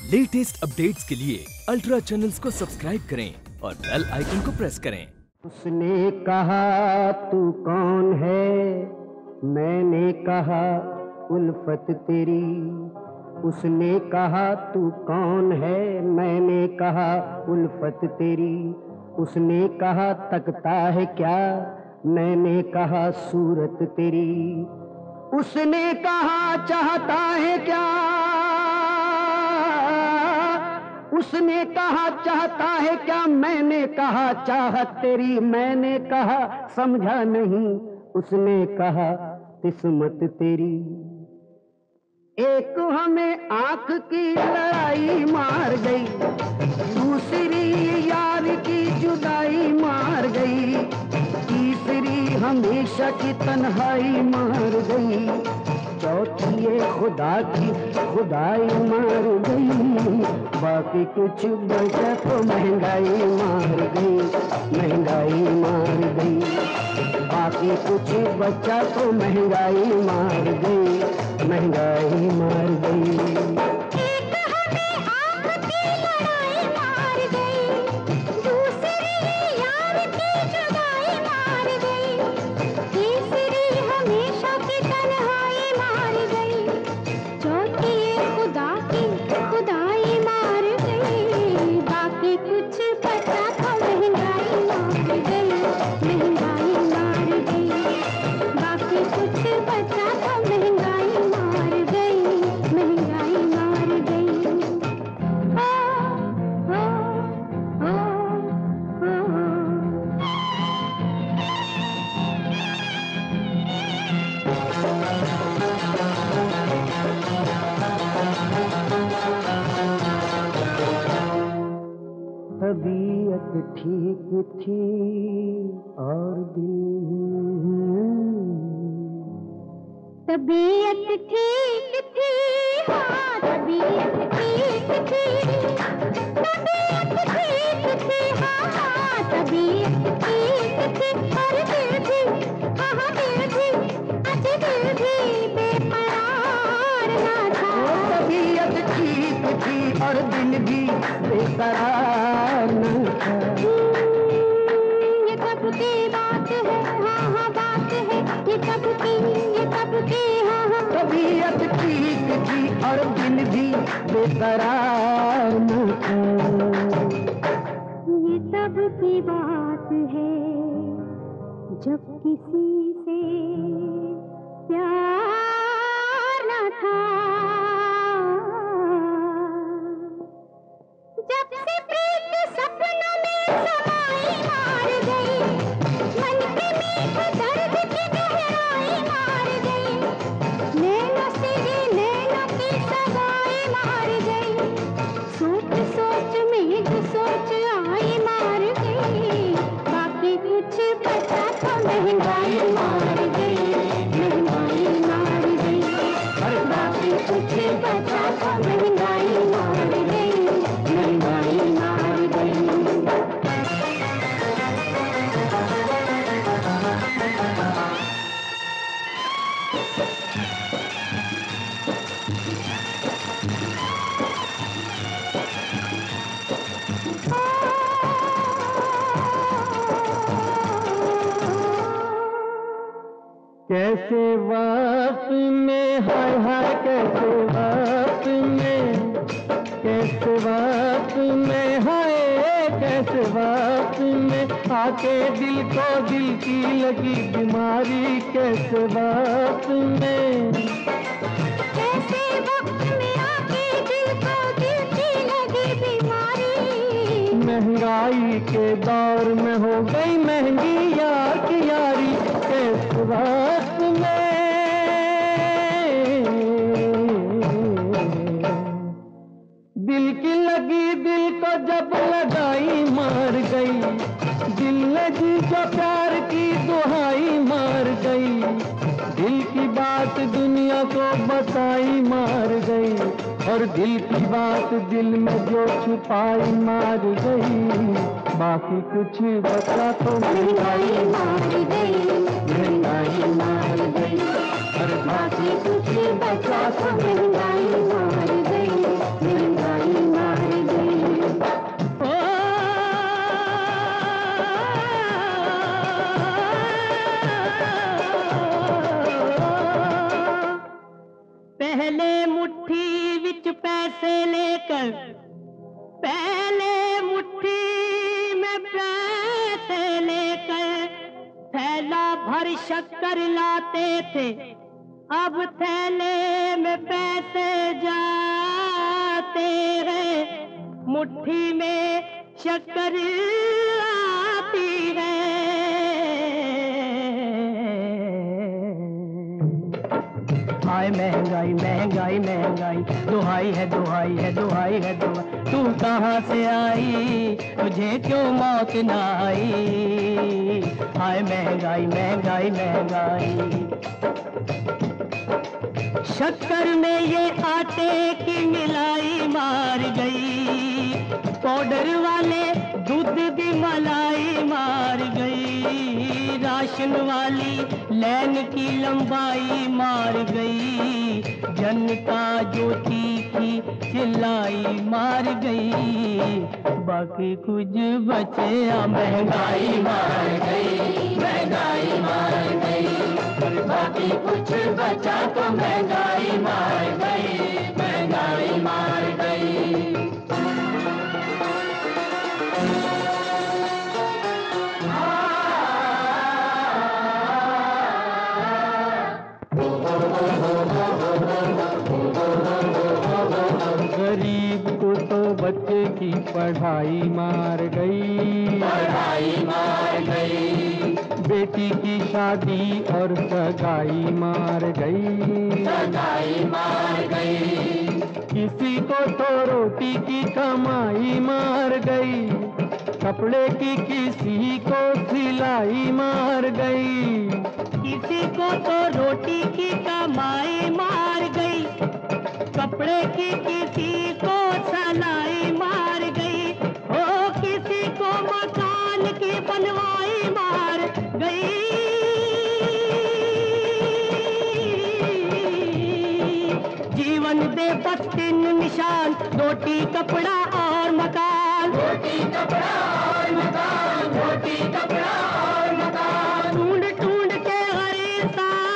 Latest updates के लिए ultra channels को सब्सक्राइब करें और बेल आइकन को प्रेस करें। उसने कहा तू कौन है, मैंने कहा उल्फत तेरी। उसने कहा तू कौन है, मैंने कहा उल्फत तेरी। उसने कहा तकता है क्या, मैंने कहा सूरत तेरी। उसने कहा चाहता है क्या, उसने कहा चाहता है क्या, मैंने कहा चाहत तेरी। मैंने कहा समझा नहीं, उसने कहा किस्मत तेरी। एक हमें आंख की लड़ाई मार गई, दूसरी यार की जुदाई मार गई, तीसरी हमेशा की तन्हाई मार गई, चौथी ये खुदा की खुदाई मार गई। बाकी कुछ बचा तो महंगाई मार गई, महंगाई मार गई। बाकी कुछ बचा तो महंगाई मार गई, महंगाई मार गई। तबीयत ठीक थी और तबीयत ठीक थी, हाँ तबीयत ठीक थी, तबीयत ठीक थी, हाँ तबीयत ठीक थी। और दिल भी, हाँ दिल भी, अजी दिल भी बेकरार ना था। तबीयत ठीक थी और दिल भी बेकरार न था। ये कब की बात है, हाँ हाँ बात है, ये कब की हाँ हाँ। तबीयत ठीक थी और दिल भी बेकरार न था। ये तब की बात है जब किसी से प्यार न था, जब से प्रीत सपनों में समाई मार गई, मन के मीठे दर्द की गहराई मार गई, नैनों से ही नैनों की सगाई मार गई, सोच सोच में जो सोच आई मार गई। बाकी कुछ बचा तो महंगाई मार गई, महंगाई मार गई। और बाकी कुछ बचा तो महंगाई मार गई, महंगाई मार गई। कैसे वक्त में, हाय हाय कैसे वक्त में, कैसे वक्त में, हाय कैसे वक्त में आके दिल को दिल की लगी बीमारी। कैसे वक्त में, कैसे वक्त में आके दिल को दिल की लगी बीमारी। महंगाई के दौर में हो गई महंगी यार की यारी। कैसे वक्त में, दिल की लगी दिल को जब लगाई मार गई, दिल ने जी जो प्यार की दुहाई मार गई, दिल की बात दुनिया को बताई मार गई, और दिल की बात दिल में जो छुपाई मार गई। बाकी कुछ बचा तो महंगाई मार गई, महंगाई मार गई, और बाकी कुछ बचा तो महंगाई मार गई, महंगाई बिच पैसे लेकर पहले मुट्ठी में पैसे लेकर थैला भर शक्कर लाते थे, अब थैले में पैसे जाते हैं, मुट्ठी में शक्कर आती है। हाय महंगाई महंगाई महंगाई, दुहाई है दुहाई है दुहाई है दुहाई, तू कहाँ से आई, तुझे क्यों मौत न आई। हाय महंगाई महंगाई महंगाई। शक्कर में ये आटे की मिलाई मार गई, पाउडर वाले दूध की मलाई मार गई, राशन वाली लाइन की लंबाई मार गई, जनता जो तीखी चिल्लाई मार गई, बाकी कुछ बचे महंगाई मार गई, महंगाई मार गई, बाकी कुछ बचा तो महंगाई मार गई, महंगाई मार गई। गरीब को तो बच्चे की पढ़ाई मार गई, पढ़ाई मार गई, बेटी की शादी और सगाई मार गई, सगाई मार गई, किसी को तो रोटी की कमाई मार गई, कपड़े की किसी को सिलाई मार गई, किसी को तो रोटी की कमाई मार गई, कपड़े की किसी को सिलाई मार गई, ओ किसी को मकान की बनवाई मार गई। जीवन दे बस 3 निशान, रोटी कपड़ा और मकान, रोटी कपड़ा और मकान, रोटी कपड़ा और मकान, ढूंढ ढूंढ के हर इंसान,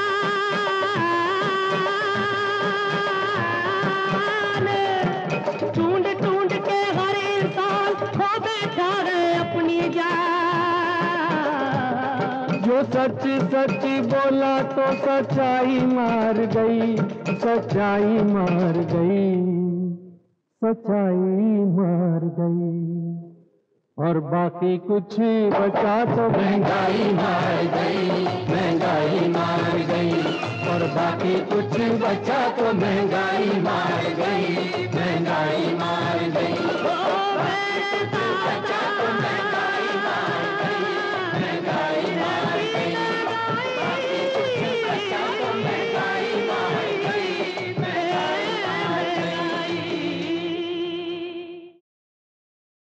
ढूंढ ढूंढ के हर इंसान खो बैठा है अपनी जान। जो सच सच बोला तो सच्चाई मार गई, सच्चाई मार गई, सच्चाई मार गई, और बाकी कुछ बचा तो महंगाई मार गई, महंगाई मार गई, और बाकी कुछ बचा तो महंगाई मार गई, महंगाई